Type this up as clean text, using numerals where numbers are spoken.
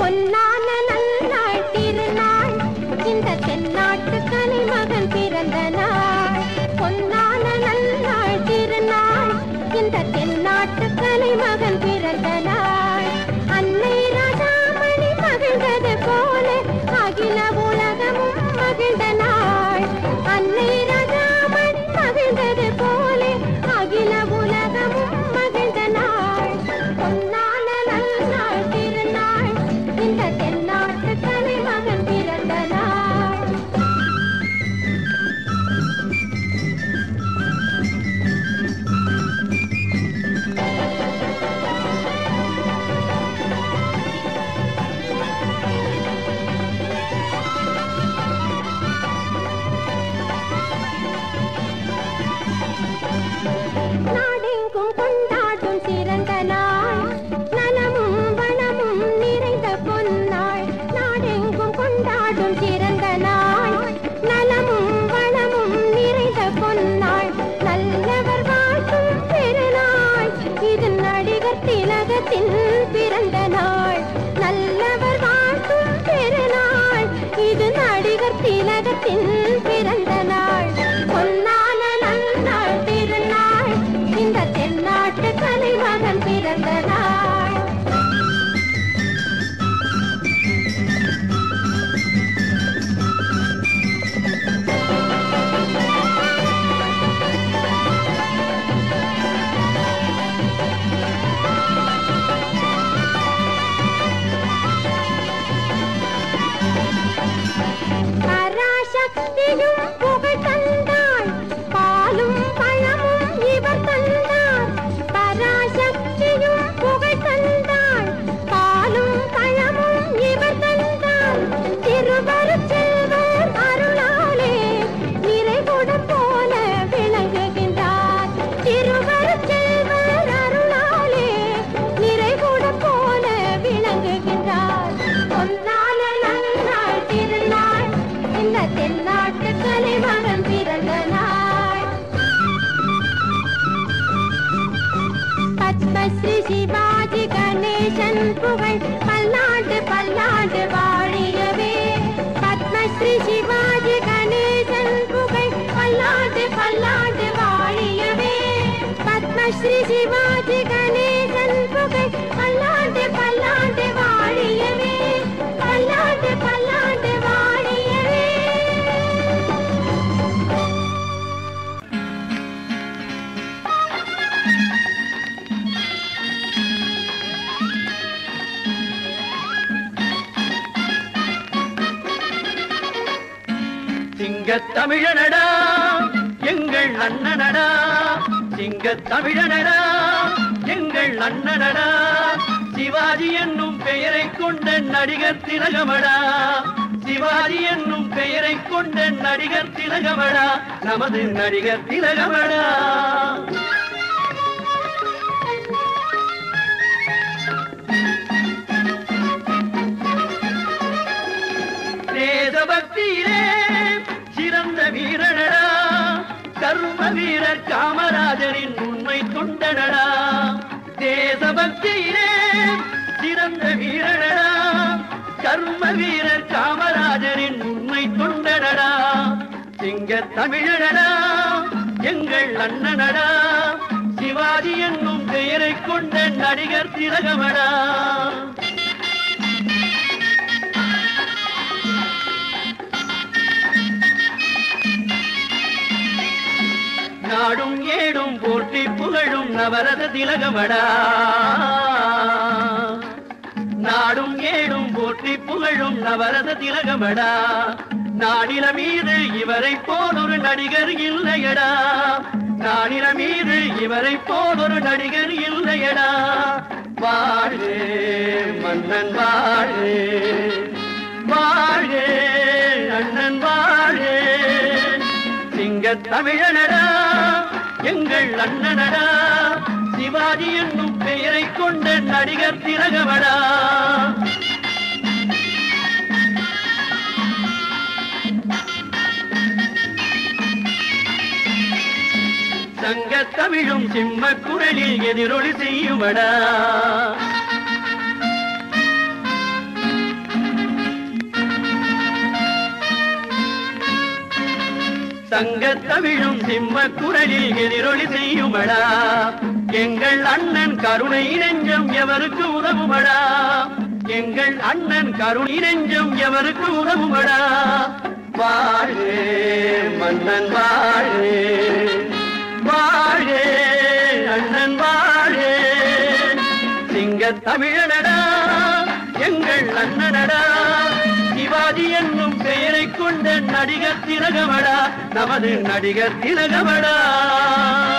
பொன்னான நன்னாள் திருநாள் இந்த தென்னாட்டு கலைமகன் பிறந்த நாள். பொன்னான நன்னாள் திருநாள் இந்த தென்னாட்டு கலைமகன் பிறந்த நாள். அன்னை ராஜாமணி மகிழ்ந்தது போல அகில உலகமும் மகிழ்ந்த நாள். அன்னை ராஜாமணி மகிழ்ந்தது போல அகில உலகமும் மகிழ்ந்த நாள். பொன்னான நன்னாள் திருநாள் இந்த தென்னாட்டு கலைமகன் பிறந்த நாள். நாடெங்கும் கொண்டாடும் சிறந்த நாள் நலமும் வளமும் நிறைந்த பொன்னாள். நாடெங்கும் கொண்டாடும் சிறந்த நாள் நலமும் வளமும் நிறைந்த பொன்னாள். நல்லவர் வாழ்த்தும் பெருநாள் இது நடிகர் திலகத்தின் பிறந்த நாள். நல்லவர் வாழ்த்தும் பெருநாள் இது நடிகர் திலகத்தின் பிறந்த நாள். பொன்னான நன்னாள் திருநாள் இந்த தென்னாட்டு கலைமகன் பிறந்த நாள். பராசக்தியும் புகழ் தந்தாள் பாலும் பழமும் இவர் தந்தார். பராசக்தியும் புகழ் தந்தாள் பாலும் பழமும் இவர் தந்தார். திருவருட் செல்வர் அருளாலே நிறைகுடம் போல விளங்குகின்றார். திருவருட் செல்வர் அருளாலே நிறைகுடம் போல விளங்குகின்றார். பொன்னான நன்னாள் திருநாள் இந்த தென்னாட்டு கலைமகன் பிறந்த நாள். பத்மஸ்ரீ சிவாஜி கணேசன் புகழ் பல்லாண்டு பல்லாண்டு வாழியவே. பத்மஸ்ரீ சிவாஜி கணேசன் புகழ் பல்லாண்டு பல்லாண்டு வாழியவே. பத்மஸ்ரீ சிவாஜி கணேசன் புகழ் பல்லாண்டு பல்லாண்டு வாழியவே. பல்லாண்டு பல்லாண்டு வாழியவே. சிங்கத் தமிழனடா எங்கள் அண்ணனடா. சிங்கத் தமிழனடா எங்கள் அண்ணனடா. சிவாஜி என்னும் பெயரை கொண்ட நடிகர் திலகமடா. சிவாஜி என்னும் பெயரை கொண்ட நடிகர் திலகமடா. நமது நடிகர் திலகமடா. தேசபக்தியிலே சிறந்த வீரனடா. கர்ம வீரர் காமராஜரின் உண்மை தொண்டனடா. தேசபக்தியிலே சிறந்த வீரனடா. கர்ம வீரர் காமராஜரின் உண்மை தொண்டனடா. சிங்கத் தமிழனடா எங்கள் அண்ணனடா. சிவாஜி என்னும் பெயரை கொண்ட நடிகர் திலகமடா. நாடும் ஏடும் போற்றி புகழும் நவரத திலகமடா. நாடும் ஏடும் போற்றி புகழும் நவரத திலகமடா. நாடில மீது இவரை போல் ஒரு நடிகர் இல்லையடா. நாடில மீது இவரை போல் ஒரு நடிகர் இல்லையடா. வாழ்க மன்னன் வாழ்க, வாழ்க அண்ணன் வாழ்க. சிங்கத் தமிழனடா எங்கள் அண்ணனடா. சிவாஜி என்னும் பெயரை கொண்ட நடிகர் திலகமடா. சங்கத் தமிழும் சிம்ம குரலில் எதிரொலி செய்யுமடா. தங்கத் தமிழும் சிம்ம குரலில் எதிரொலி செய்யுமடா எங்கள் அண்ணன் கருணை நெஞ்சம் எவருக்கு உதவுமடா எங்கள் அண்ணன் கருணை நெஞ்சம் எவருக்கு உதவுமடா வாழே மன்னன் வாழே வாழே அண்ணன் வாழே சிங்கத் தமிழனடா எங்கள் அண்ணனடா சிவாஜி என்னும் பெயரை கொண்ட நடிகர் திலகமடா நமது நடிகர் திலகமடா